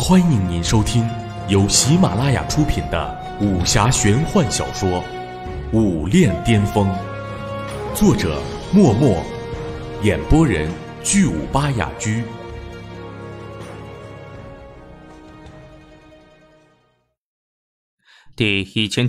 欢迎您收听由喜马拉雅出品的武侠玄幻小说《武炼巅峰》，作者默默，演播人巨武巴雅居。 第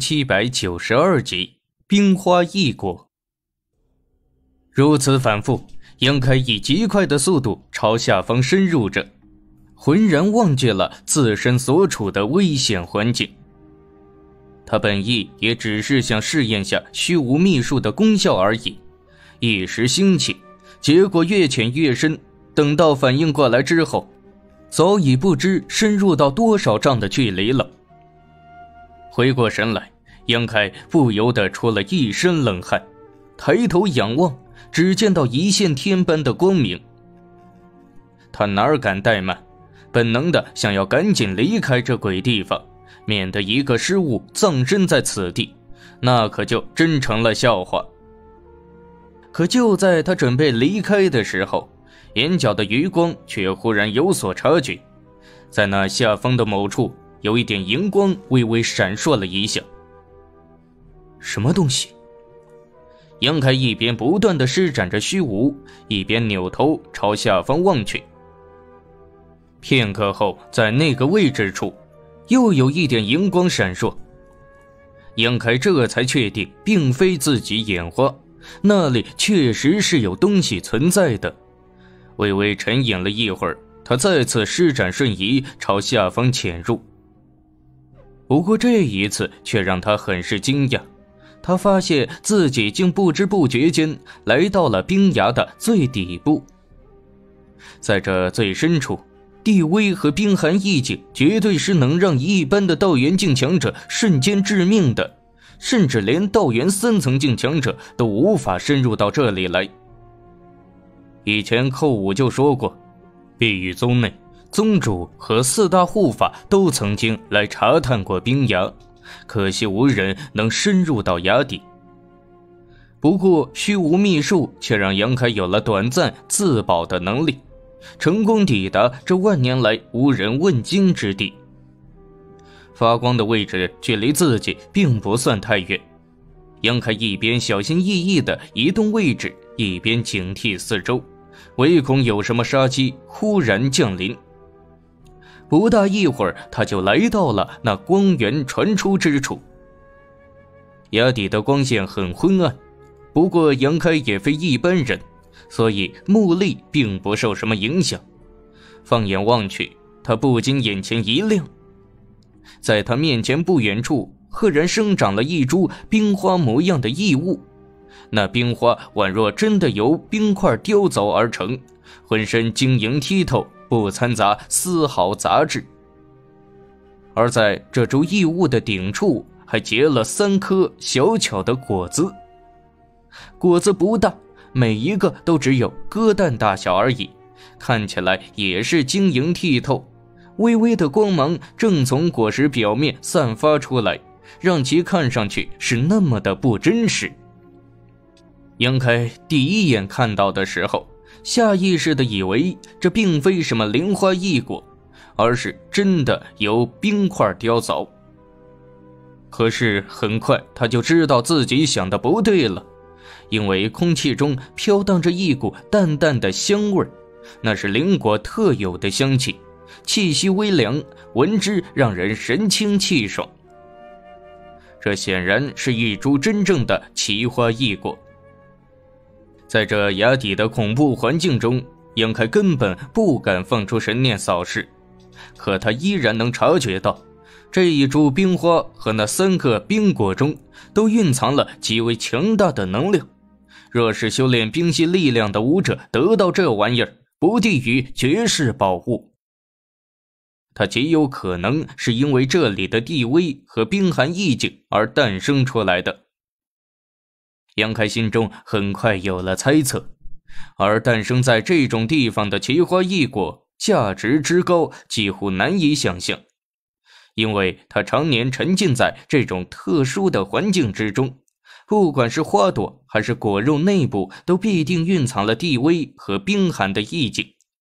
1792集，冰花异果。如此反复，杨开以极快的速度朝下方深入着，浑然忘记了自身所处的危险环境。他本意也只是想试验下虚无秘术的功效而已，一时兴起，结果越潜越深，等到反应过来之后，早已不知深入到多少丈的距离了。回过神来，杨开不由得出了一身冷汗，抬头仰望，只见到一线天般的光明。他哪敢怠慢，本能的想要赶紧离开这鬼地方，免得一个失误葬身在此地，那可就真成了笑话。可就在他准备离开的时候，眼角的余光却忽然有所察觉，在那下方的某处有一点荧光微微闪烁了一下。什么东西？杨开一边不断地施展着虚无，一边扭头朝下方望去。片刻后，在那个位置处又有一点荧光闪烁。杨开这才确定并非自己眼花，那里确实是有东西存在的。微微沉吟了一会儿，他再次施展瞬移朝下方潜入。不过这一次却让他很是惊讶，他发现自己竟不知不觉间来到了冰崖的最底部。在这最深处，地威和冰寒意境绝对是能让一般的道元境强者瞬间致命的，甚至连道元3层境强者都无法深入到这里来。以前寇武就说过，碧玉宗内宗主和4大护法都曾经来查探过冰崖，可惜无人能深入到崖底。不过虚无秘术却让杨开有了短暂自保的能力，成功抵达这万年来无人问津之地。发光的位置距离自己并不算太远，杨开一边小心翼翼地移动位置，一边警惕四周，唯恐有什么杀机忽然降临。不大一会儿，他就来到了那光源传出之处。崖底的光线很昏暗，不过杨开也非一般人，所以目力并不受什么影响。放眼望去，他不禁眼前一亮，在他面前不远处赫然生长了一株冰花模样的异物，那冰花宛若真的由冰块雕凿而成，浑身晶莹剔透，不掺杂丝毫杂质。而在这株异物的顶处还结了3颗小巧的果子，果子不大，每一个都只有鸽蛋大小而已，看起来也是晶莹剔透，微微的光芒正从果实表面散发出来，让其看上去是那么的不真实。杨开第一眼看到的时候，下意识地以为这并非什么灵花异果，而是真的由冰块雕凿。可是很快他就知道自己想的不对了，因为空气中飘荡着一股淡淡的香味，那是灵果特有的香气，气息微凉，闻之让人神清气爽。这显然是一株真正的奇花异果。在这崖底的恐怖环境中，杨开根本不敢放出神念扫视，可他依然能察觉到，这一株冰花和那3个冰果中都蕴藏了极为强大的能量。若是修炼冰系力量的武者得到这玩意儿，不低于绝世宝物。它极有可能是因为这里的地威和冰寒意境而诞生出来的。杨开心中很快有了猜测，而诞生在这种地方的奇花异果价值之高几乎难以想象，因为它常年沉浸在这种特殊的环境之中，不管是花朵还是果肉内部都必定蕴藏了地威和冰寒的意境，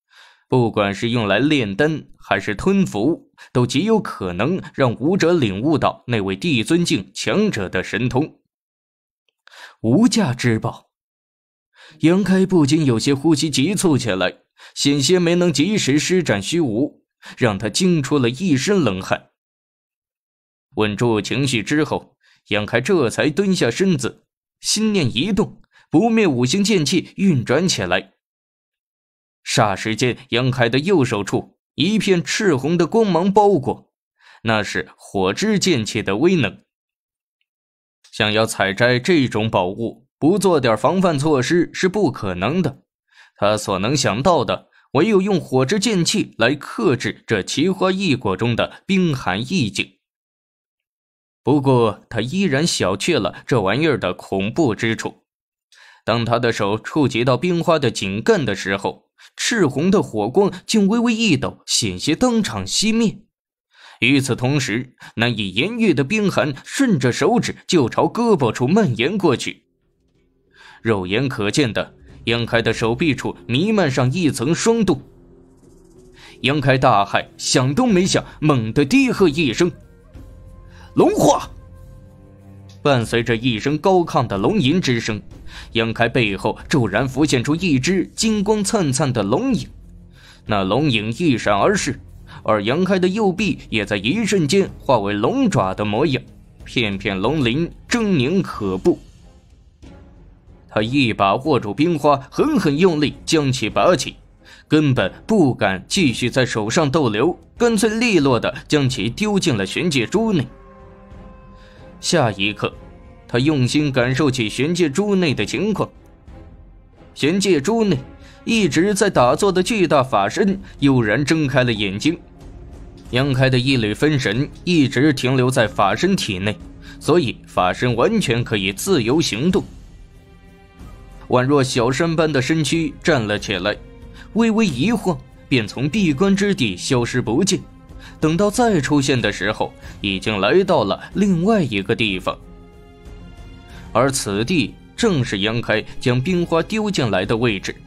不管是用来炼丹还是吞服，都极有可能让武者领悟到那位帝尊境强者的神通。无价之宝。杨开不禁有些呼吸急促起来，险些没能及时施展虚无，让他惊出了一身冷汗。稳住情绪之后，杨开这才蹲下身子，心念一动，不灭五行剑气运转起来。霎时间，杨开的右手处一片赤红的光芒包裹，那是火之剑气的威能。想要采摘这种宝物，不做点防范措施是不可能的。他所能想到的，唯有用火之剑气来克制这奇花异果中的冰寒意境。不过他依然小觑了这玩意儿的恐怖之处。当他的手触及到冰花的茎干的时候，赤红的火光竟微微一抖，险些当场熄灭。与此同时，难以言喻的冰寒顺着手指就朝胳膊处蔓延过去。肉眼可见的，杨开的手臂处弥漫上一层霜冻。杨开大骇，想都没想，猛地低喝一声：“龙化！”伴随着一声高亢的龙吟之声，杨开背后骤然浮现出一只金光灿灿的龙影。那龙影一闪而逝，而杨开的右臂也在一瞬间化为龙爪的模样，片片龙鳞狰狞可怖。他一把握住冰花，狠狠用力将其拔起，根本不敢继续在手上逗留，干脆利落地将其丢进了玄界珠内。下一刻，他用心感受起玄界珠内的情况。玄界珠内一直在打坐的巨大法身悠然睁开了眼睛，杨开的一缕分神一直停留在法身体内，所以法身完全可以自由行动。宛若小山般的身躯站了起来，微微一晃，便从闭关之地消失不见。等到再出现的时候，已经来到了另外一个地方，而此地正是杨开将冰花丢进来的位置。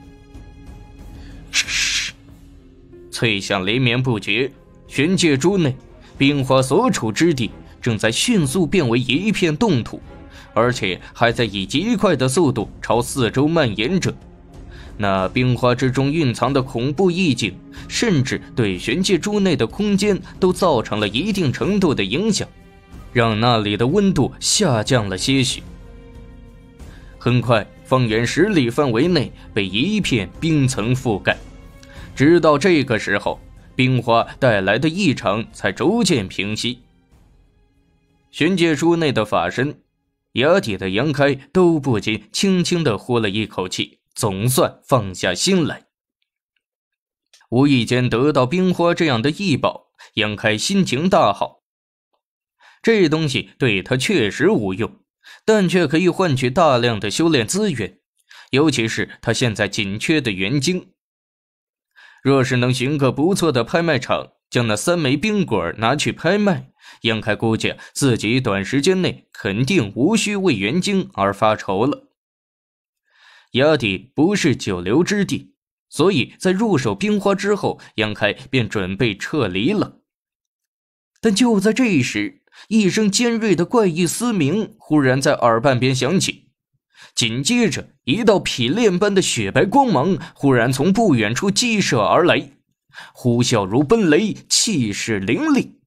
脆响连绵不绝，玄界珠内冰花所处之地正在迅速变为一片冻土，而且还在以极快的速度朝四周蔓延着。那冰花之中蕴藏的恐怖意境，甚至对玄界珠内的空间都造成了一定程度的影响，让那里的温度下降了些许。很快，方圆10里范围内被一片冰层覆盖，直到这个时候，冰花带来的异常才逐渐平息。玄界珠内的法身、崖底的杨开都不禁轻轻地呼了一口气，总算放下心来。无意间得到冰花这样的异宝，杨开心情大好。这东西对他确实无用，但却可以换取大量的修炼资源，尤其是他现在紧缺的元晶。若是能寻个不错的拍卖场，将那3枚冰果拿去拍卖，杨开估计自己短时间内肯定无需为元晶而发愁了。崖底不是久留之地，所以在入手冰花之后，杨开便准备撤离了。但就在这时，一声尖锐的怪异嘶鸣忽然在耳畔边响起，紧接着一道匹练般的雪白光芒忽然从不远处激射而来，呼啸如奔雷，气势凌厉。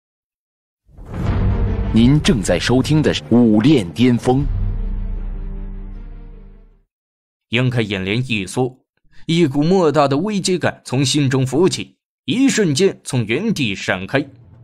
您正在收听的是《武炼巅峰》。 杨开眼帘一缩，一股莫大的危机感从心中浮起，一瞬间从原地闪开。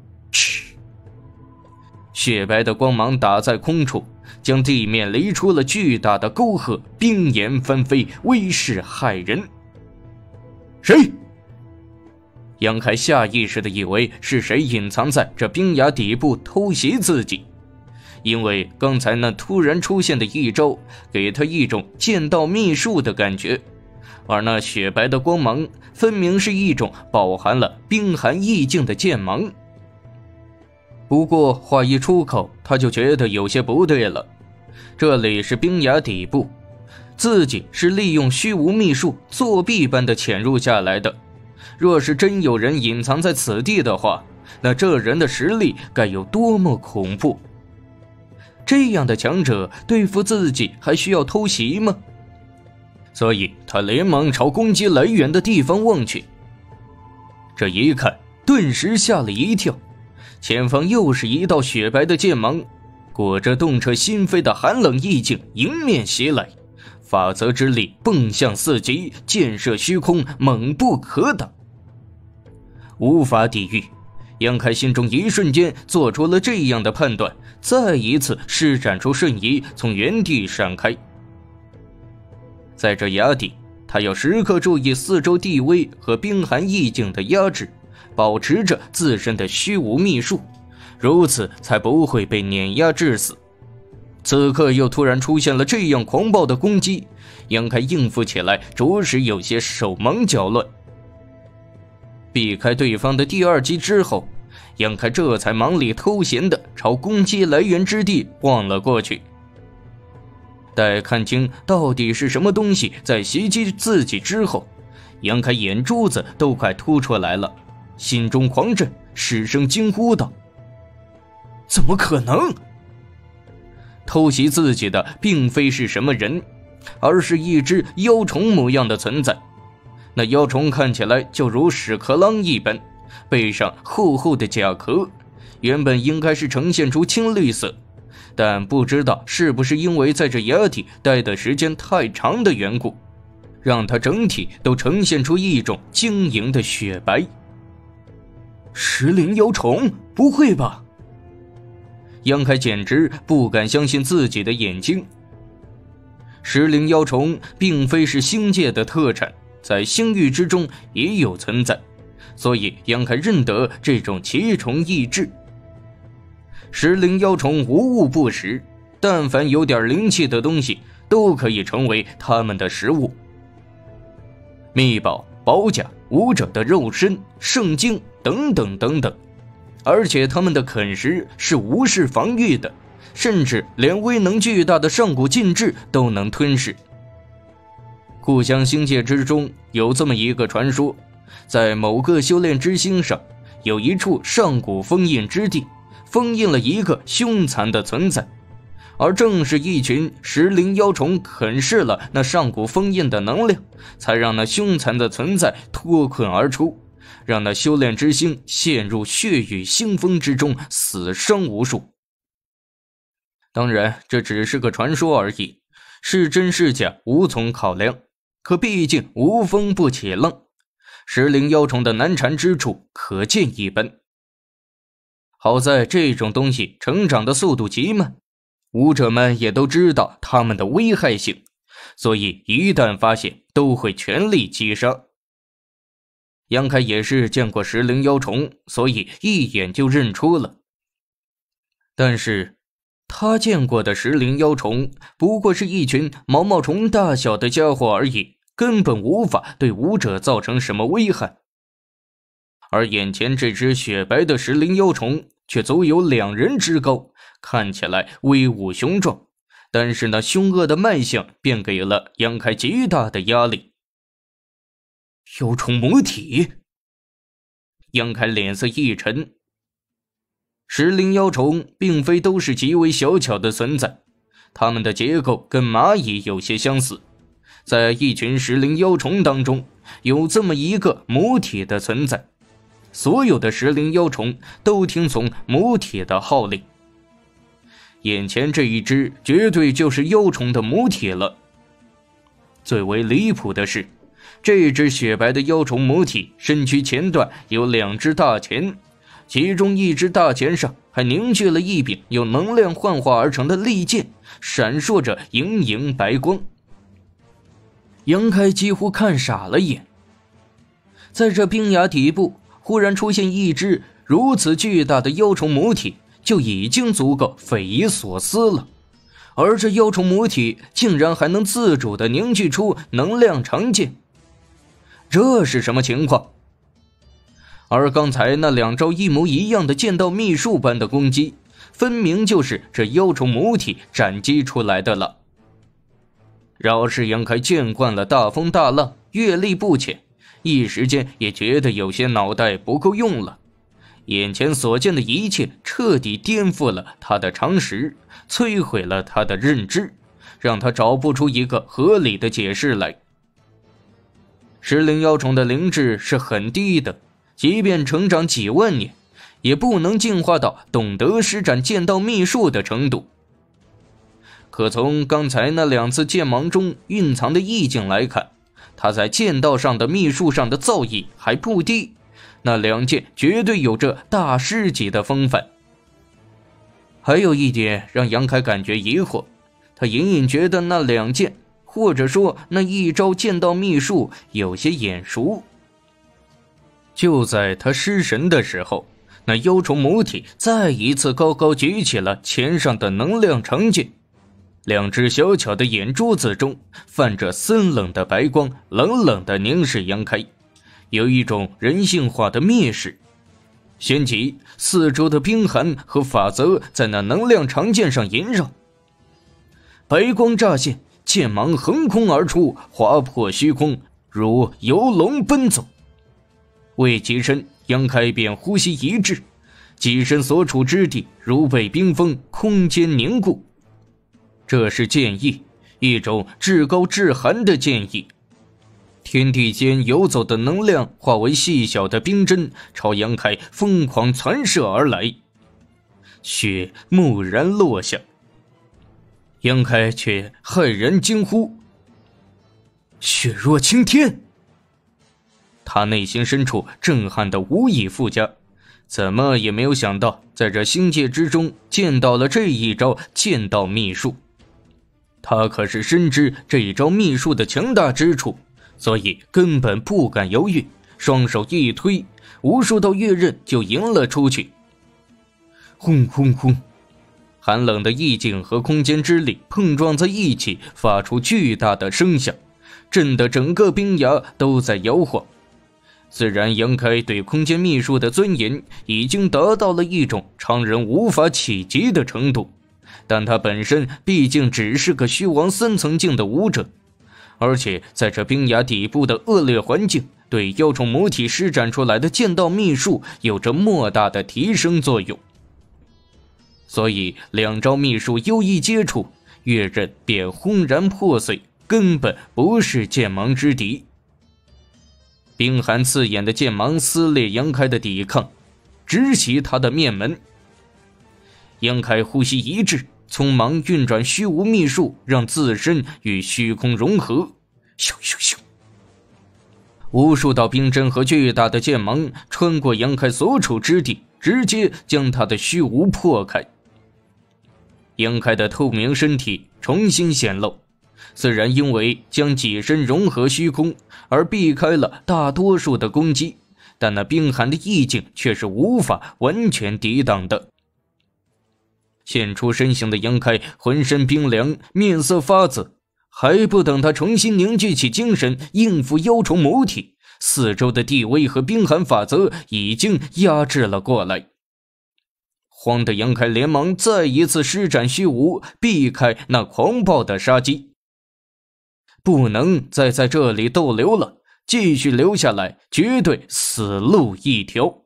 雪白的光芒打在空处，将地面擂出了巨大的沟壑，冰岩翻飞，威势骇人。谁？杨开下意识地以为是谁隐藏在这冰崖底部偷袭自己，因为刚才那突然出现的一招给他一种剑道秘术的感觉，而那雪白的光芒分明是一种饱含了冰寒意境的剑芒。不过话一出口，他就觉得有些不对了。这里是冰崖底部，自己是利用虚无秘术作弊般的潜入下来的， 若是真有人隐藏在此地的话，那这人的实力该有多么恐怖！这样的强者对付自己还需要偷袭吗？所以他连忙朝攻击来源的地方望去。这一看，顿时吓了一跳，前方又是一道雪白的剑芒，裹着动彻心扉的寒冷意境迎面袭来，法则之力迸向四极，箭射虚空，猛不可挡，无法抵御。杨开心中一瞬间做出了这样的判断，再一次施展出瞬移，从原地闪开。在这崖底，他要时刻注意四周地威和冰寒意境的压制，保持着自身的虚无秘术，如此才不会被碾压致死。此刻又突然出现了这样狂暴的攻击，杨开应付起来着实有些手忙脚乱。避开对方的第二击之后，杨开这才忙里偷闲地朝攻击来源之地望了过去。待看清到底是什么东西在袭击自己之后，杨开眼珠子都快凸出来了，心中狂震，失声惊呼道：怎么可能？偷袭自己的并非是什么人，而是一只妖虫模样的存在。那妖虫看起来就如屎壳郎一般，背上厚厚的甲壳，原本应该是呈现出青绿色，但不知道是不是因为在这崖底待的时间太长的缘故，让它整体都呈现出一种晶莹的雪白。石灵妖虫？不会吧？杨开简直不敢相信自己的眼睛。石灵妖虫并非是星界的特产，在星域之中也有存在，所以杨开认得这种奇虫异质。石灵妖虫无物不食，但凡有点灵气的东西都可以成为他们的食物。秘宝、宝甲、武者的肉身、圣经等等等等，而且他们的啃食是无视防御的，甚至连威能巨大的上古禁制都能吞噬。故乡星界之中有这么一个传说，在某个修炼之星上有一处上古封印之地，封印了一个凶残的存在，而正是一群石灵妖虫啃噬了那上古封印的能量，才让那凶残的存在脱困而出，让那修炼之星陷入血雨腥风之中，死伤无数。当然这只是个传说而已，是真是假无从考量，可毕竟无风不起浪，石灵妖虫的难缠之处可见一斑。好在这种东西成长的速度极慢，武者们也都知道它们的危害性，所以一旦发现都会全力击杀。杨开也是见过石灵妖虫，所以一眼就认出了。但是他见过的石灵妖虫不过是一群毛毛虫大小的家伙而已，根本无法对武者造成什么危害。而眼前这只雪白的石灵妖虫却足有2人之高，看起来威武雄壮，但是那凶恶的脉象便给了杨开极大的压力。妖虫母体？杨开脸色一沉。石灵妖虫并非都是极为小巧的存在，它们的结构跟蚂蚁有些相似，在一群石灵妖虫当中有这么一个母体的存在，所有的石灵妖虫都听从母体的号令。眼前这一只绝对就是妖虫的母体了。最为离谱的是，这只雪白的妖虫母体身躯前段有2只大钳，其中一只大钳上还凝聚了一柄由能量幻化而成的利剑，闪烁着莹莹白光。杨开几乎看傻了眼，在这冰崖底部忽然出现一只如此巨大的妖虫母体，就已经足够匪夷所思了。而这妖虫母体竟然还能自主地凝聚出能量长剑，这是什么情况？而刚才那2招一模一样的剑道秘术般的攻击，分明就是这妖虫母体斩击出来的了。饶是杨开见惯了大风大浪，阅历不浅， 一时间也觉得有些脑袋不够用了。眼前所见的一切彻底颠覆了他的常识，摧毁了他的认知，让他找不出一个合理的解释来。石灵妖虫的灵智是很低的，即便成长几万年，也不能进化到懂得施展剑道秘术的程度。可从刚才那2次剑芒中蕴藏的意境来看，他在剑道上的秘术上的造诣还不低，那2剑绝对有着大师级的风范。还有一点让杨开感觉疑惑，他隐隐觉得那2剑，或者说那一招剑道秘术有些眼熟。就在他失神的时候，那妖虫母体再一次高高举起了前上的能量长剑，2只小巧的眼珠子中泛着森冷的白光，冷冷地凝视杨开，有一种人性化的蔑视。旋即四周的冰寒和法则在那能量长剑上萦绕，白光乍现，剑芒横空而出，划破虚空，如游龙奔走。未及身，杨开便呼吸一滞，己身所处之地如被冰封，空间凝固。这是剑意，一种至高至寒的剑意。天地间游走的能量化为细小的冰针，朝杨开疯狂传射而来。雪蓦然落下，杨开却骇然惊呼：血若青天！他内心深处震撼得无以复加，怎么也没有想到，在这星界之中见到了这一招剑道秘术。他可是深知这一招秘术的强大之处，所以根本不敢犹豫，双手一推，无数道月刃就迎了出去。轰轰轰，寒冷的意境和空间之力碰撞在一起，发出巨大的声响，震得整个冰崖都在摇晃。虽然杨开对空间秘术的钻研已经达到了一种常人无法企及的程度，但他本身毕竟只是个虚王3层境的武者，而且在这冰崖底部的恶劣环境，对妖虫母体施展出来的剑道秘术有着莫大的提升作用。所以2招秘术优一接触，月刃便轰然破碎，根本不是剑芒之敌。冰寒刺眼的剑芒撕裂杨开的抵抗，直袭他的面门。杨开呼吸一滞，匆忙运转虚无秘术，让自身与虚空融合。咻咻咻，无数道冰针和巨大的剑芒穿过杨开所处之地，直接将他的虚无破开。杨开的透明身体重新显露，虽然因为将己身融合虚空而避开了大多数的攻击，但那冰寒的意境却是无法完全抵挡的。现出身形的杨开浑身冰凉，面色发紫，还不等他重新凝聚起精神应付妖虫母体，四周的地威和冰寒法则已经压制了过来。慌的杨开连忙再一次施展虚无，避开那狂暴的杀机。不能再在这里逗留了，继续留下来绝对死路一条。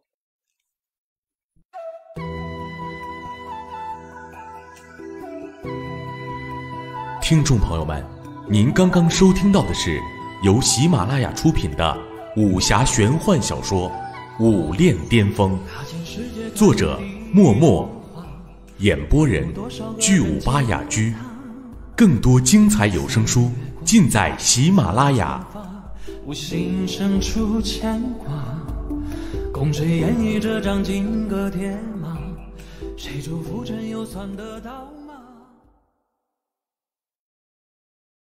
听众朋友们，您刚刚收听到的是由喜马拉雅出品的武侠玄幻小说《武炼巅峰》，作者默默，演播人巨武巴雅居。更多精彩有声书尽在喜马拉雅。 无心生出牵挂，共谁演绎这张金戈铁马？谁祝福真又算得到吗？